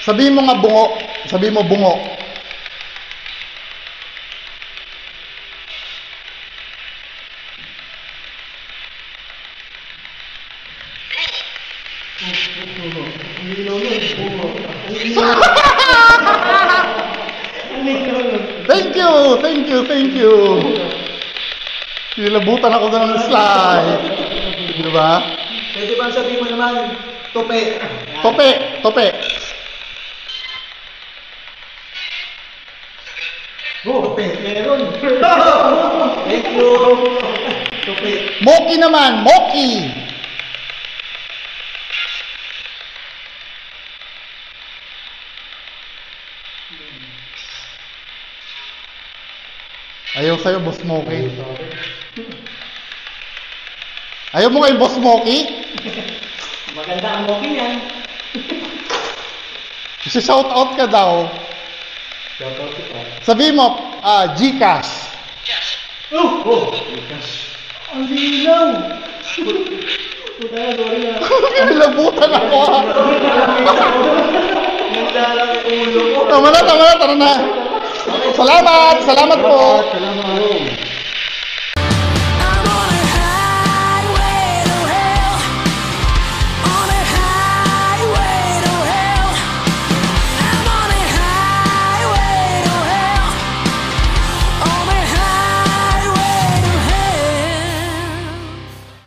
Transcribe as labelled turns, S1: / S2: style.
S1: Sabihin mo nga bungo. Sabihin mo bungo. Thank you, thank you, thank you. Nilabutan ako doon ng slide. Di ba?
S2: Pwede ba sabihin mo naman, tope?
S1: Tope, tope.
S2: Tope, meron. Thank you. Tope.
S1: Moki naman, moki. Ayaw sa'yo, Boss Moki. Ayaw mo kay Boss Moki?
S2: Maganda ang moki niyan.
S1: Shout out ka daw.
S2: Shout out kita.
S1: Sabihin mo, Gcash.
S2: Oh! Ang lilaw! Puta na, sorry na.
S1: Nilabutan ako.
S2: Nagdalang yung ulo ko.
S1: Tama na, tara na. Salamat po.
S2: Salamat.